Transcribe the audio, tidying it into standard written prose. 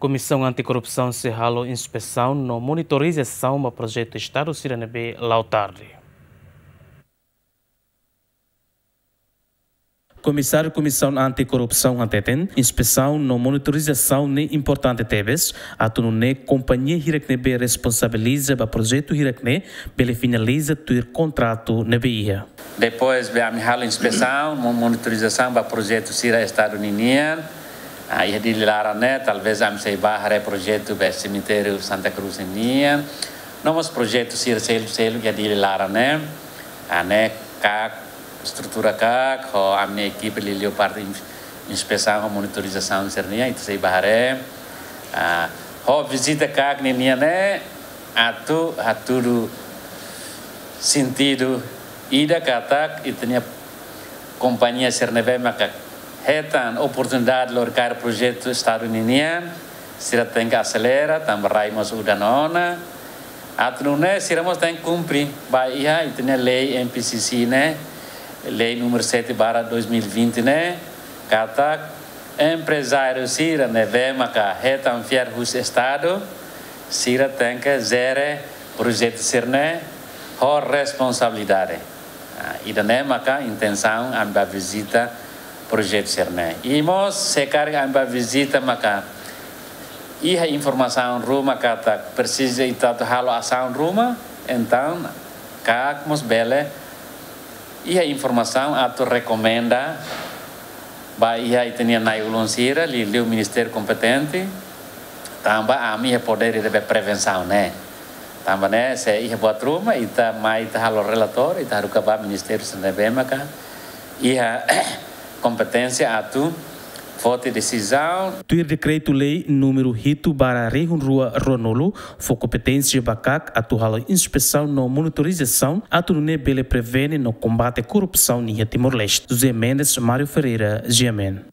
Comissão Anticorrupção se halo inspeção no monitorização do projeto Estado Siranebe Lautardi. Comissário Comissão Anticorrupção anteten inspeção no monitorização ne importante teves atu ne companhia hirakne responsabiliza ba projeto hirakne bele finaliza tuir contrato nebia. Depois vamos halo inspeção monitorização ba projeto Sira Estado Ninian. Aí de Larane talvez vamos sei barra projeto be cemitério Santa Cruz Ninian. Novos projetos Sira selo que de Larane ane ka estrutura kak, a minha equipe lhe parte inspeção, monitorização cernia, itu sei bahare, visita kak nenia né, atu sentido ida katak itanya companhia cerneve maka hetan oportunidade lorcar projeto Estado nenia, sira tem que acelera, também mas udanona, atu né siramos tem cumprir, bahia itanya lei MPCC né. Lei número 7/2020 né, kata empresário sira neve maka retam fiar hus estado sira tem que zere projeto sirne ho responsabilidade. Ida né maka intenção amba visita projeto sirne. Imos sekar amba visita maka iha informação ruma kata precisa itatu halo ação ruma então kak mos bele e a informação atu recomenda bahia itenia nai ulun sira li o ministério competente tamba a minha poder de prevenção né tamba né se ia buat rumah ita mai ita halo relator ita haruka ba ministério senebemaka ia competência atu vote decisão. Tuir decreto-lei número Hito para Rehunrua Ronolo for competência bacak atu halo inspeção no monitorização atu ne bele prevene no combate à corrupção em Timor-Leste. José Mendes, Mário Ferreira, GMN.